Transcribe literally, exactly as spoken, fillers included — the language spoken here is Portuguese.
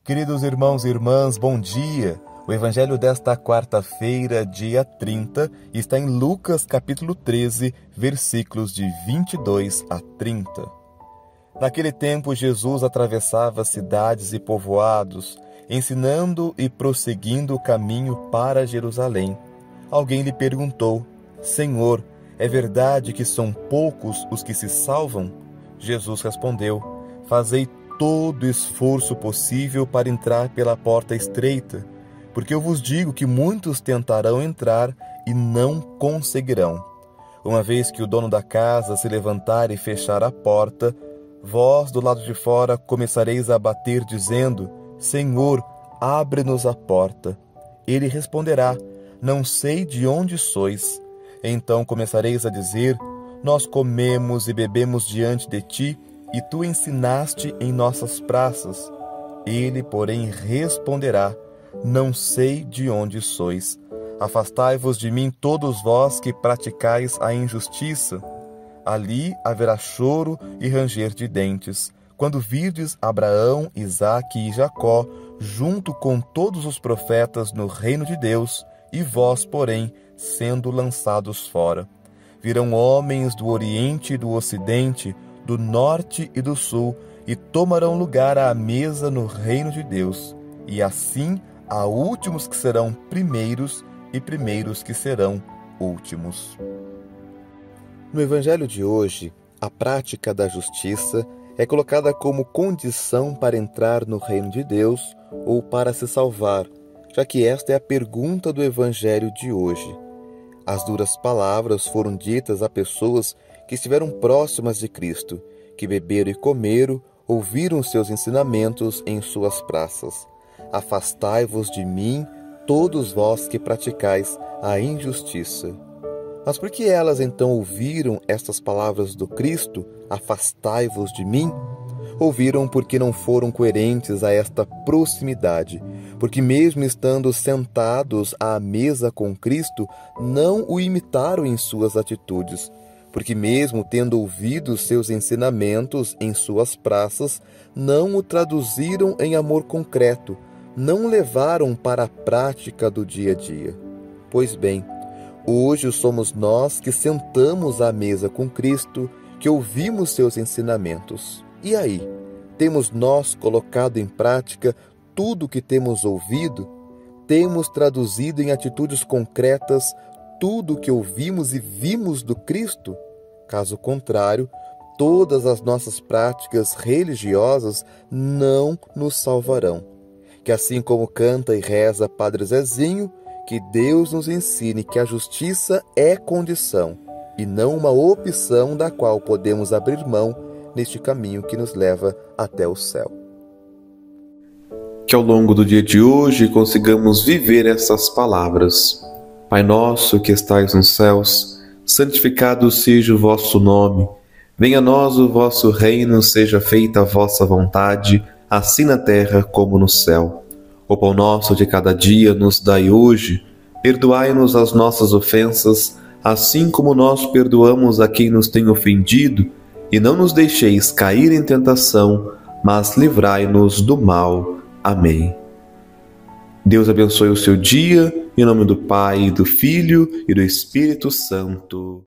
Queridos irmãos e irmãs, bom dia! O evangelho desta quarta-feira, dia trinta, está em Lucas capítulo treze, versículos de vinte e dois a trinta. Naquele tempo, Jesus atravessava cidades e povoados, ensinando e prosseguindo o caminho para Jerusalém. Alguém lhe perguntou: Senhor, é verdade que são poucos os que se salvam? Jesus respondeu: Fazei todo o esforço possível para entrar pela porta estreita, porque eu vos digo que muitos tentarão entrar e não conseguirão. Uma vez que o dono da casa se levantar e fechar a porta, vós do lado de fora começareis a bater, dizendo: Senhor, abre-nos a porta. Ele responderá: Não sei de onde sois. Então começareis a dizer: Nós comemos e bebemos diante de ti, e tu ensinaste em nossas praças. Ele, porém, responderá: Não sei de onde sois. Afastai-vos de mim, todos vós que praticais a injustiça. Ali haverá choro e ranger de dentes, quando virdes Abraão, Isaque e Jacó, junto com todos os profetas no reino de Deus, e vós, porém, sendo lançados fora. Virão homens do Oriente e do Ocidente, do Norte e do Sul, e tomarão lugar à mesa no reino de Deus. E assim há últimos que serão primeiros, e primeiros que serão últimos. No evangelho de hoje, a prática da justiça é colocada como condição para entrar no reino de Deus ou para se salvar, já que esta é a pergunta do evangelho de hoje. As duras palavras foram ditas a pessoas que estiveram próximas de Cristo, que beberam e comeram, ouviram seus ensinamentos em suas praças. Afastai-vos de mim, todos vós que praticais a injustiça. Mas por que elas então ouviram estas palavras do Cristo, afastai-vos de mim? Ouviram porque não foram coerentes a esta proximidade, porque mesmo estando sentados à mesa com Cristo, não o imitaram em suas atitudes, porque mesmo tendo ouvido seus ensinamentos em suas praças, não o traduziram em amor concreto, não o levaram para a prática do dia a dia. Pois bem, hoje somos nós que sentamos à mesa com Cristo, que ouvimos seus ensinamentos. E aí, temos nós colocado em prática tudo o que temos ouvido? Temos traduzido em atitudes concretas tudo o que ouvimos e vimos do Cristo? Caso contrário, todas as nossas práticas religiosas não nos salvarão. Que assim como canta e reza Padre Zezinho, que Deus nos ensine que a justiça é condição e não uma opção da qual podemos abrir mão neste caminho que nos leva até o céu. Que ao longo do dia de hoje consigamos viver essas palavras. Pai nosso que estais nos céus, santificado seja o vosso nome. Venha a nós o vosso reino, seja feita a vossa vontade, assim na terra como no céu. O pão nosso de cada dia nos dai hoje. Perdoai-nos as nossas ofensas, assim como nós perdoamos a quem nos tem ofendido, e não nos deixeis cair em tentação, mas livrai-nos do mal. Amém. Deus abençoe o seu dia, em nome do Pai, do Filho e do Espírito Santo.